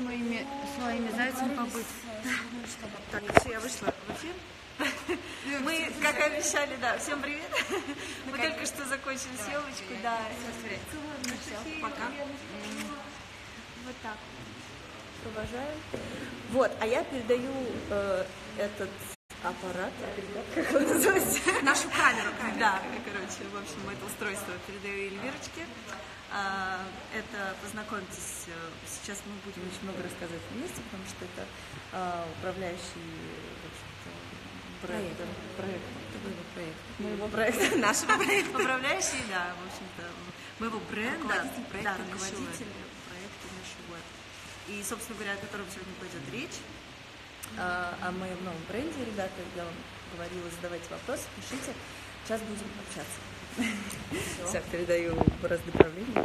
своими зайцами побыть. Так, все, я вышла в эфир. Мы, как и обещали, да, всем привет. Мы только что закончили съемочку, да. Все, пока. Вот так. Провожаем. Вот, а я передаю этот аппарат, как он называется? Нашу камеру. Да, короче, в общем, это устройство передаю Эльвирочке. Это, познакомьтесь, сейчас мы будем очень много рассказывать вместе, потому что это управляющий, в общем-то, моего проекта, нашего проекта. Управляющий, да, в общем-то, моего бренда, руководитель проекта Нюша Web. И, собственно говоря, о котором сегодня пойдет речь. О моем новом бренде, ребята, я вам говорила, задавайте вопросы, пишите. Сейчас будем общаться. Все, передаю разноправление.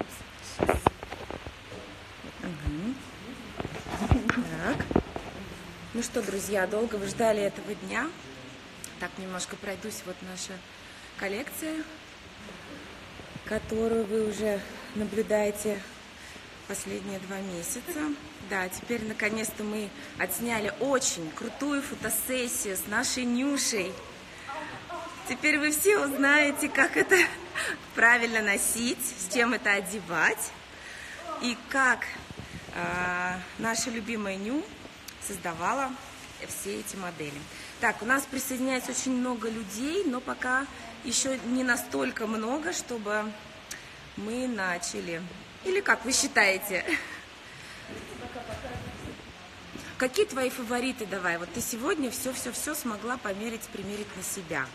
Так. Ну что, друзья, долго вы ждали этого дня. Так, немножко пройдусь. Вот наша коллекция, которую вы уже наблюдаете последние 2 месяца. Да, теперь наконец-то мы отсняли очень крутую фотосессию с нашей Нюшей. Теперь вы все узнаете, как это правильно носить, с чем это одевать и как наша любимая Ню создавала все эти модели. Так, у нас присоединяется очень много людей, но пока еще не настолько много, чтобы мы начали. Или как вы считаете? Какие твои фавориты давай? Вот ты сегодня все смогла примерить на себя.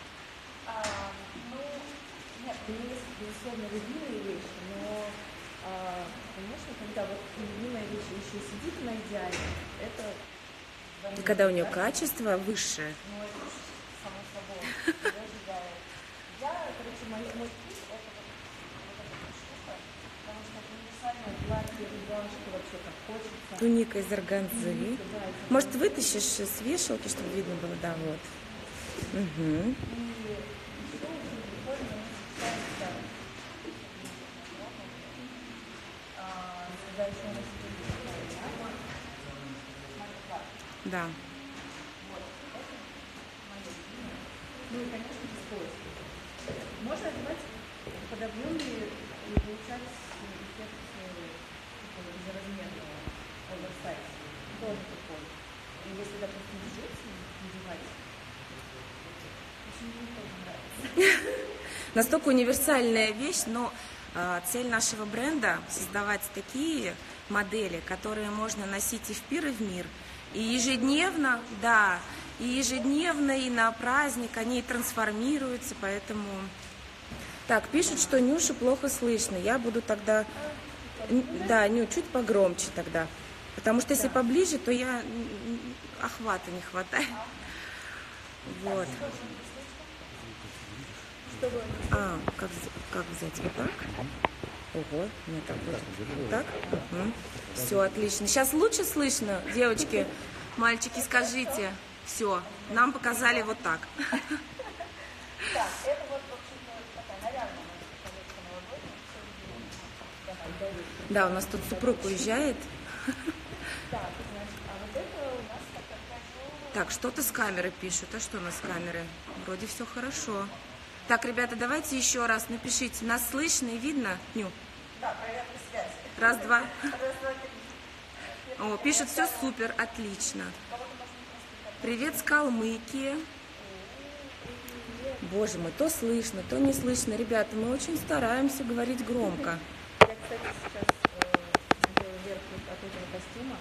Нет, у меня есть, безусловно, любимые вещи, но, конечно, когда вот любимая вещь еще сидит на идеале, это... И когда у нее качество высшее. Ну, это уж само собой. Короче, мой вкус, это вот эта штука, потому что это универсальное платье, рубашка, вообще как хочется. Туника из органзы. Может, вытащишь с вешалки, чтобы видно было? Да, вот. Угу. Да. Ну и, конечно, без поиска. Можно одевать подобленные и получать эффект безразмерного оверсайза. Тоже такой. И если, допустим, джинсы надевать, очень мне тоже нравится. Настолько универсальная вещь, но цель нашего бренда создавать такие модели, которые можно носить и в пир, и в мир. И ежедневно, да, и на праздник они трансформируются, поэтому... Так, пишут, что Нюшу плохо слышно. Я буду тогда... Да, Ню, чуть погромче тогда. Потому что если поближе, то я... охвата не хватает. Вот. Как взять? Вот так? Ого, мне так будет. Вот так? Угу. Все, отлично. Сейчас лучше слышно, девочки, мальчики, скажите. Все, нам показали вот так. Так, это вот вообще-то такая нарядная коллекция новогодняя. Да, у нас тут супруг уезжает. Так, значит, а вот это у нас такая... Так, что-то с камеры пишут. А что у нас с камеры? Вроде все хорошо. Так, ребята, давайте еще раз напишите. Нас слышно и видно? Ню. Да, проверка связи. Раз, два. О, пишут, все супер, отлично. Привет с Калмыкии. Боже мой, то слышно, то не слышно. Ребята, мы очень стараемся говорить громко. Я, кстати, сейчас надела верхний от этого костюма.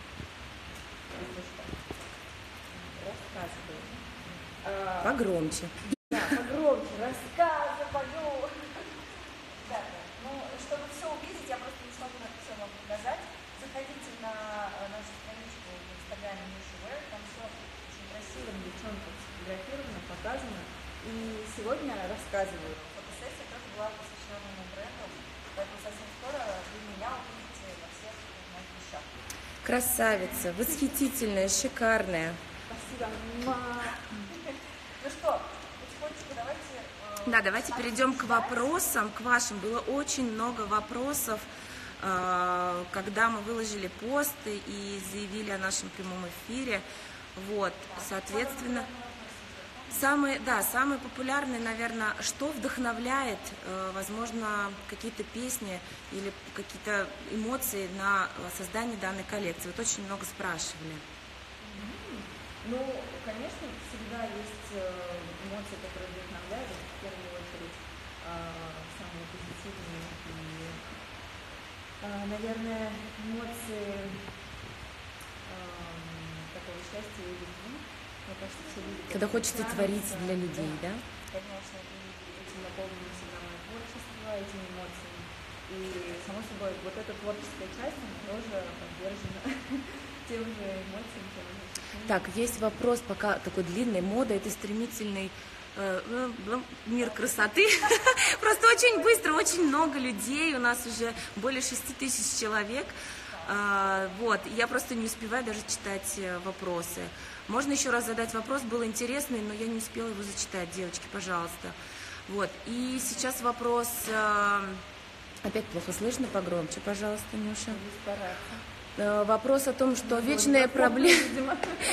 Рассказываю. Погромче. Да, погромче. Рассказываю. Да, ну, чтобы все увидеть, я просто не смогу это все вам показать. Заходите на нашу страничку в инстаграме Нюша Web, там все очень красиво, девчонка сфотографировано, показано. И сегодня рассказываю. Фотосессия тоже была посвящена моему бренду, поэтому совсем скоро вы меня увидите во всех моих вещах. Красавица, восхитительная, шикарная. Спасибо. Ну что, потихонечку давайте... Да, давайте перейдем к вопросам, к вашим. Было очень много вопросов когда мы выложили пост и заявили о нашем прямом эфире. Вот, соответственно, самые популярные, наверное, что вдохновляет, возможно, какие-то песни или какие-то эмоции на создание данной коллекции. Вот очень много спрашивали. Ну, конечно, всегда есть эмоции, которые вдохновляют, в первую очередь, самые позитивные и, наверное, эмоции такого счастья и любви. Мне кажется, все люди... Когда хочется творить для людей, да? Конечно, и этим наполнено всегда мое творчество, этими эмоциями. И, само собой, вот эта творческая часть, она тоже подвержена тем же эмоциям, тем же ощущениям. Так, есть вопрос, пока такой длинный, мода, это стремительный мир красоты. Просто очень быстро, очень много людей, у нас уже более 6000 человек. Вот, я просто не успеваю даже читать вопросы. Можно еще раз задать вопрос, был интересный, но я не успела его зачитать, девочки, пожалуйста. Вот, и сейчас вопрос, опять плохо слышно, погромче, пожалуйста, Нюша. Вопрос о том, что вечная проблема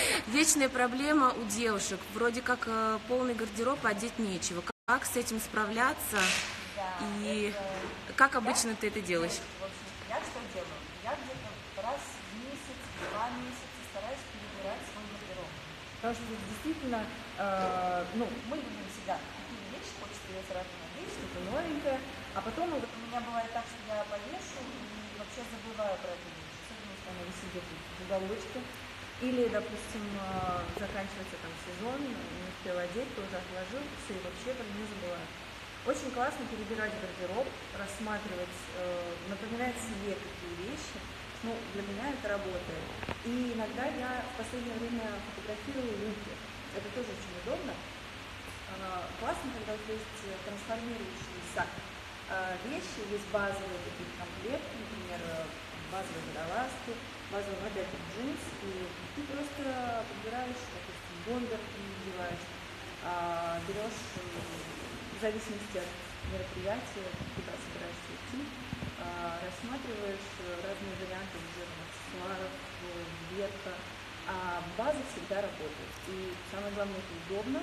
у девушек, вроде как полный гардероб, одеть нечего. Как с этим справляться и как обычно ты это делаешь? Я что делаю? Я где-то раз в месяц, 2 месяца стараюсь перебирать свой гардероб. Потому что действительно, мы любим всегда какие вещи, хочется ее сразу надеть, что-то новенькое, а потом вот у меня бывает так, что я повешу и вообще забываю про эту вещь. Особенно, если она висит где-то в уголочке. Или, допустим, заканчивается там сезон, не успела одеть, тоже отложил, все, и вообще про нее забываю. Очень классно перебирать гардероб, рассматривать, напоминать себе какие вещи. Ну, для меня это работает. И иногда я в последнее время фотографирую луки. Это тоже очень удобно. Классно, когда у тебя есть трансформирующиеся вещи, есть базовые такие комплекты, например, базовые водолазки, базовый модельный джинс, и ты просто подбираешь, допустим, бомбер ты надеваешь, берешь в зависимости от мероприятия, куда собираешься идти, рассматриваешь разные варианты аксессуаров, ветка, а база всегда работает. И самое главное, это удобно.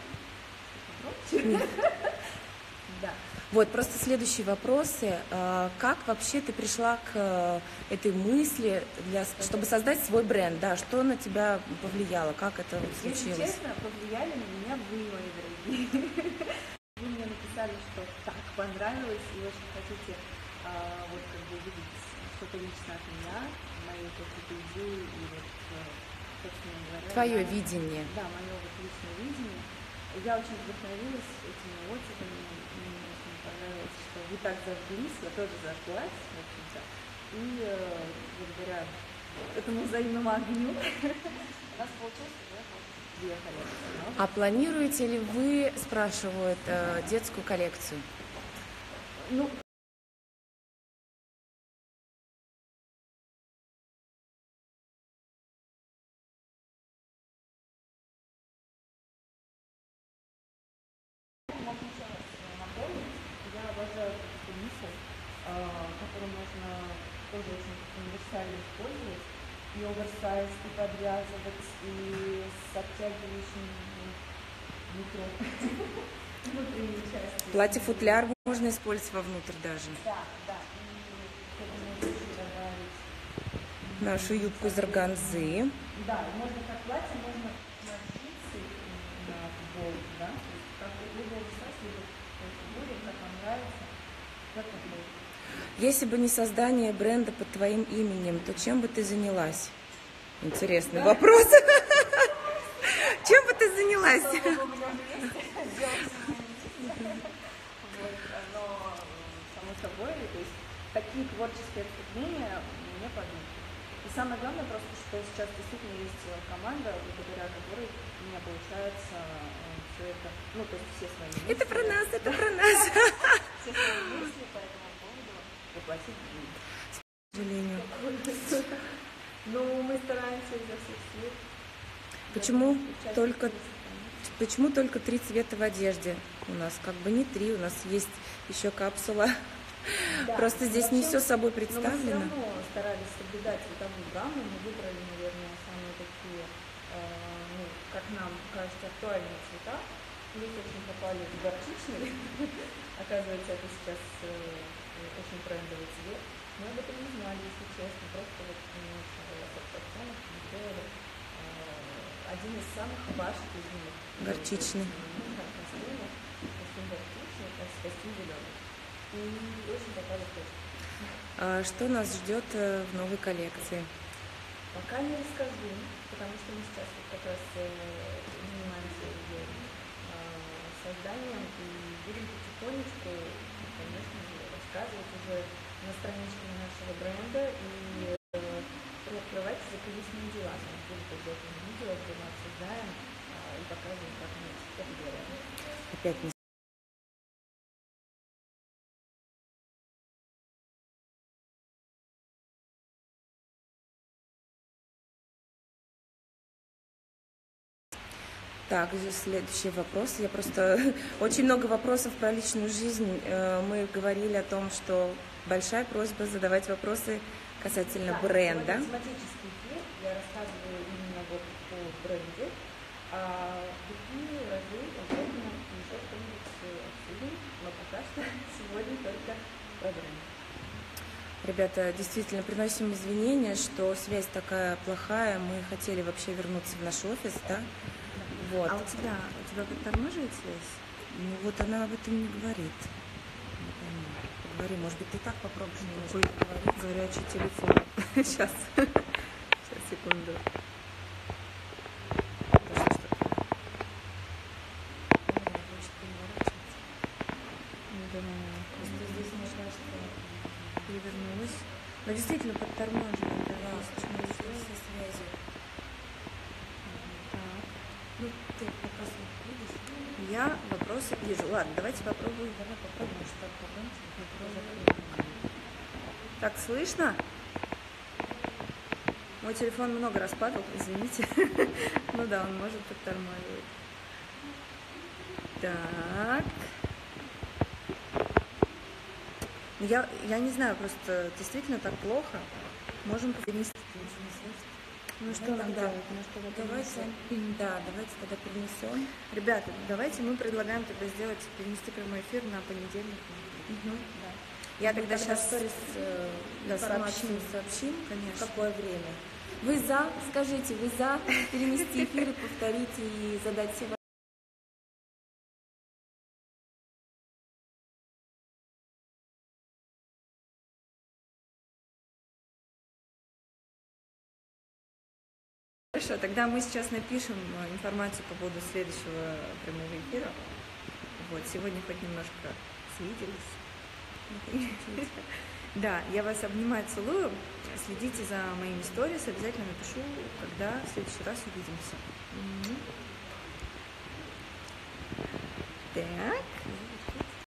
Да. Вот, просто следующие вопросы. Как вообще ты пришла к этой мысли, чтобы создать свой бренд? Да, что на тебя повлияло? Как это случилось? Если честно, повлияли на меня вы, мои дорогие. Вы мне написали, что так понравилось, и очень хотите увидеть что-то лично от меня, мои какие-то идеи и собственно говоря... Твое видение. Да, мое личное видение. Я очень вдохновилась этими отзывами, мне очень понравилось, что вы так зажглись, я тоже зажглась, в общем-то, и благодаря этому взаимному огню у нас получилось уже 2 коллекции. А планируете ли вы, спрашивают, детскую коллекцию? Ну, я обожаю эту мысль, которую можно тоже очень универсально использовать, и оверсайз, и подвязывать, и с обтягивающим внутренней частью. Платье-футляр можно использовать вовнутрь даже. Да, и к этому еще добавить нашу юбку из органзы. Да, можно как платье, можно на джинсы, на футболку, да, как либо оверсайз, либо футболку, как вам нравится, как вам будет. Если бы не создание бренда под твоим именем, то чем бы ты занялась? Интересный вопрос. Чем бы ты занялась? Но, само собой, то есть такие творческие отступления мне подумают. И самое главное просто, что сейчас действительно есть команда, благодаря которой у меня получается все это, то есть все свои мысли. Это про нас, это про нас. Все свои мысли по этому поводу воплотить в жизнь. К сожалению. Ну, мы стараемся изо всех сил. Почему только 3 цвета в одежде у нас? Как бы не 3, у нас есть еще капсула Да, Просто здесь не все собой но мы все представлено. равно старались соблюдать цветовую гамму, мы выбрали, наверное, самые такие, ну, как нам кажется, актуальные цвета. Плюс очень попали в горчичный. Оказывается, это сейчас очень трендовый цвет. Мы об этом не знали, если честно. Просто вот немножко оттенок сделали один из самых ваших из них. Горчичный. Да, костюм горчичный, костюм зеленый. И очень попали в точку. Что нас ждет в новой коллекции? Пока не расскажу, потому что мы сейчас вот как раз занимаемся ее созданием и будем потихонечку, конечно же, рассказывать уже на страничке нашего бренда и приоткрывать закулисные дела. У нас будет обязательно видео, где мы обсуждаем и показываем, как мы это делаем. Опять не Так, следующий вопрос. Я просто очень много вопросов про личную жизнь. Мы говорили о том, что большая просьба задавать вопросы касательно бренда. Сегодня тематический эфир, я рассказываю именно вот о бренде, а какие разы обязательно еще что-нибудь обсудим, но пока что сегодня только про бренд. Ребята, действительно, приносим извинения, что связь такая плохая. Мы хотели вообще вернуться в наш офис, да? Вот. А у тебя подтормаживает связь? Ну вот она об этом не говорит. Не пойму. Поговори, может быть, ты так попробуешь немножко поговорить. Горячий телефон. Сейчас. Сейчас, секунду. Просто здесь, мне кажется, Перевернулась. Но действительно подтормаживает. да, почему здесь со связью. Так. Ну, ты вопрос видишь? Я вопросы вижу. Ладно, давайте попробуем. Давай попробуем, что попробуем. Так, слышно? Мой телефон много раз падал, извините. Ну да, он может подтормаживать. Так. Я не знаю, просто действительно так плохо. Можем перенести. Ну что нам делать? Может, тогда Давайте тогда перенесем. Ребята, давайте мы предлагаем тогда сделать, перенести прямой эфир на понедельник. Я тогда сейчас информацию сообщим, Конечно. в какое время. Вы за? Скажите, вы за перенести эфир и повторить и задать все вопросы? Хорошо, тогда мы сейчас напишем информацию по поводу следующего прямого эфира. Вот, сегодня хоть немножко свиделись. Да, я вас обнимаю, целую. Следите за моими сторис, обязательно напишу, когда в следующий раз увидимся. Так.